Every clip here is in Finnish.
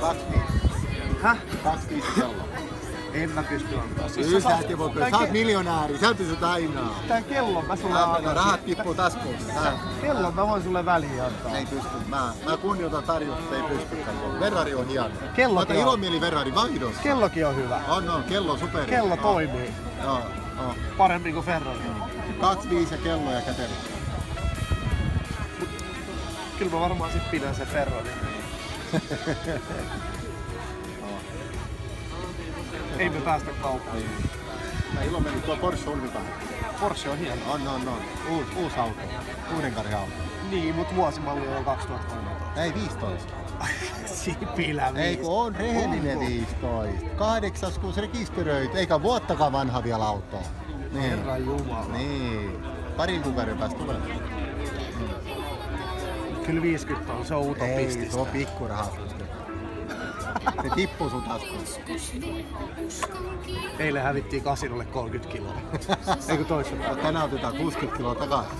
Häh? 25 kello. En mä pysty antaa. Kyllä sä et voi pystyä. Sä oot miljonääri, sä pystyt aina. Tän kellon mä sulle annan. Rahat tippuu taskuusta. Kellon mä voin sulle väliin antaa. Ei pysty. Mä kunnioitan tarjousta, ei pysty. Ferrari on hieno. Kellokin on. Ilomieli Ferrari vaihdossa. Kellokin on hyvä. On, kello on superi. Kello toimii. Joo. Parempi kuin Ferrari. 25 ja kello ja kätely. Kyllä mä varmaan sit pidän sen Ferrari. Ei me päästä kauppaan. Mä ilomieli tuo Porsche on hyvä. Porsche on hieno. On. Uusi auto. Uudenkarin auto. Niin, mut vuosimalli on 2013. Ei 15. Sipilä 15. Ei kun on rehellinen 15. 8 kun se rekisteröity, eikä vuottakaan vanha vielä autoa. Niin. Herran jumala. Niin. Parin kuukauden päästä tulee. Kyllä 50 on, se on utopistista. Ei, se on pikkurahatusta. Se tippuu sun taskuun. Eilen hävittiin kasinolle 30 kiloa. Eikö toisaalta? Tänään otetaan 60 kiloa takaisin.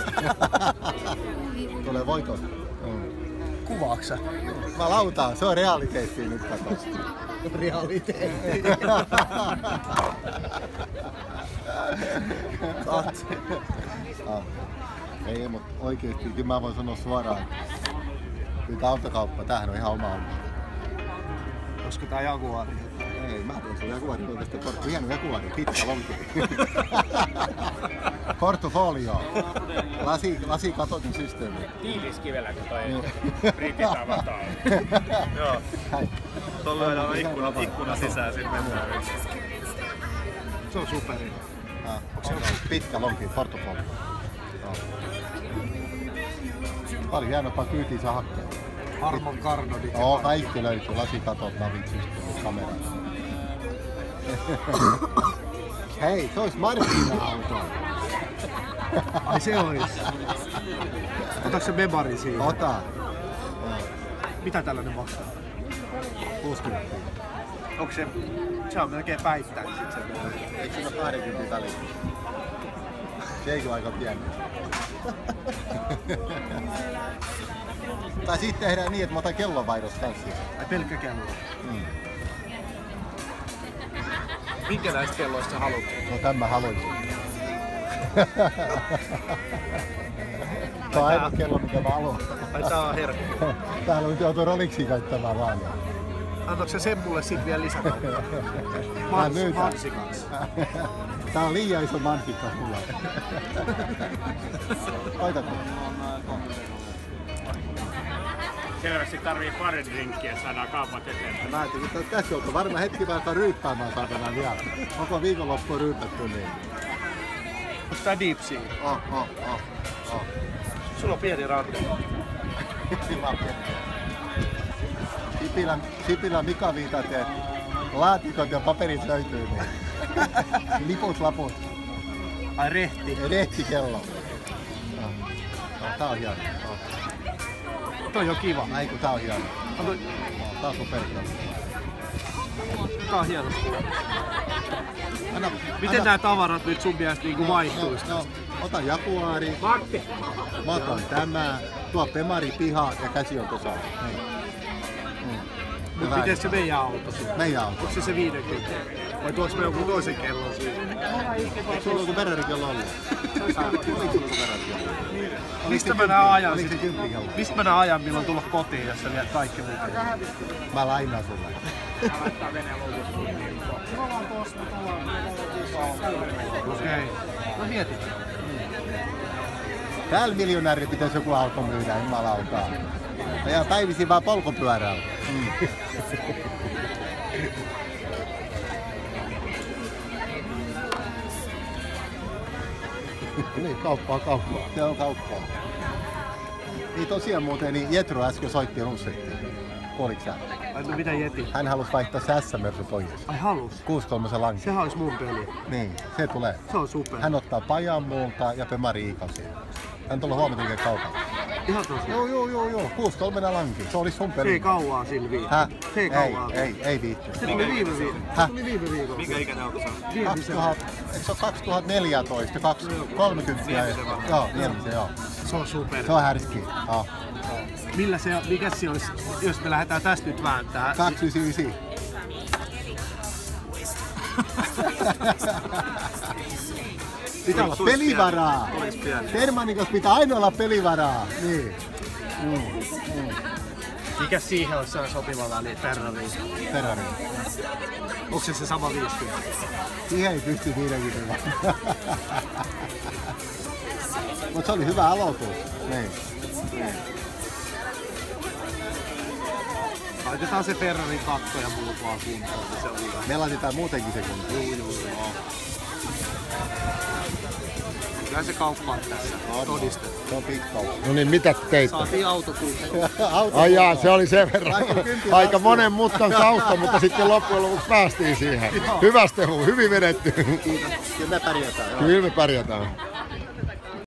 Tulee voitot. Kuvaaksä? Mä lautaan, se on realiteetti nyt kato. Realiteetti. Ei, mutta oikeesti, kyllä mä voin sanoa suoraan. Kyllä tää autokauppa, tämähän on ihan oma homma. Olisiko tää Jaguari? Ei, mä tein sun Jaguari oikeesti korttu. Hieno Jaguari, pitkä lonki. Portfolio. Lasikatotin systeemi. Tiiliskivellä kun toi britit avataan. Joo. Tuolla on ikkuna sisään sit mennään. Se on superi. Pitkä lonki, portfolio. Paljon hienompaa kyytiä saa hakea. Harman kardodit. Joo, kaikki löytyy. Lasikatot, navit, systeemit, kamerat. Hei, se olisi markkina-auto. Ai se ois. Otatko se Bebari siinä? Ota. Mitä tällainen maksaa? 60. Onko se... Se on melkein päittäin sit se. Eikö siinä ole 20 väliin? Se ei ole aika pieni. Tai sitten tehdään niin, että mä otan kellonvaihdos kanssa. Ai pelkkä kello. Minkä näistä kelloista haluat? No tän mä haluaisin. Tää on ainoa kello, mikä mä haluan. Ai tää on herkku. Täällä on nyt joutu Rolexia käyttämään vaan. Antaako se sen mulle sit vielä lisäkautta? Mansikaks. Tää on liian iso mansikka mulla. Laitatko? Selvästi tarvii pari drinkkiä, saadaan kaupat eteenpäin. Mä ajattelin, että tässä on varmaan hetki päästä ryyppäämään saatana vielä. Koko viikonloppu on ryypätty niin. Onks tää Deep Sea? Sulla on pieni rande. Sipilän Mika viitat, että laatikot ja paperit löytyy niin. Liput, laput. Ai rehti. Rehtikello. Tää on hieno. Toi on kiva. Ai kun tää on hieno. Tää on superkello. Tää on hieno. Miten nää tavarat nyt sun mielestä niinku vaihtuis? No, ota Jaguari. Matti! Mä otan tämä. Tuo Bemari piha ja käsi on tuossa. Mut miten se meidän auto? Meidän auto. Onko se 50? Vai tuoks me joku toisen kellon siinä? Eikö sulla joku Ferrari-kello ollut? Oliko sulla joku Ferrari-kello? Mistä mä nää ajan? Oliko se 10 kello? Mistä mä nää ajan milloin tulla kotiin, jos sä viet kaikki mukaan? Mä lainaan sulle. Okei. No mietitään. Täällä miljonääri pitäisi joku auto myydä, jumalautaa. Mä jään päivisin vaan polkupyörällä. Niin, kauppaa. Se on kauppaa. Niin tosiaan muuten, niin Jetro äsken soitti Russettiin. Kuuliks sä? Ai no mitä Jeti? Hän halusi vaihtaa se S-Mersu pois. Ai halus? 6-3 lanki. Sehän olisi mun peli. Niin, se tulee. Se on super. Hän ottaa pajan multa ja Bemari Iikasin. Hän tulee huomenna tekemään kaupan. Ihan tosiaan. Joo. 6-3 lanki. Se olisi sun peli. Se ei kauaa sillä viikolla. Häh? Se ei kauaa. Ei viitty. Se tuli viime viikolla. Minkä ikäinen auto saa? Eikö se ole 2014, 30. Joo, Niemisen, joo. Se on super. Se on härski. mikä se olisi, jos me lähdetään tästä nyt vääntää? 299. Pitää olla pelivaraa. Termanikos pitää aina olla pelivaraa. Niin. Mikä siihen olisi sopiva väli? Ferrari. Onko se sama 50? Siihen ei pysty 50. Mutta se oli hyvä aloitus. Niin. Laitetaan se Ferrarin katto ja muut vaan kuntoon. Se on hyvä. Me laitetaan muutenkin se kuntoon. Joo. Kyllä se kauppa on tässä todistettu. Se on pikkaus. No niin, mitä teitte? Saatiin autokulta. Ai jaa, se oli sen verran. Aika monen mutkan kautta, mutta sitten loppujen lopuksi päästiin siihen. Hyvä Stehu, hyvin vedetty. Kyllä me pärjätään. Kyllä me pärjätään.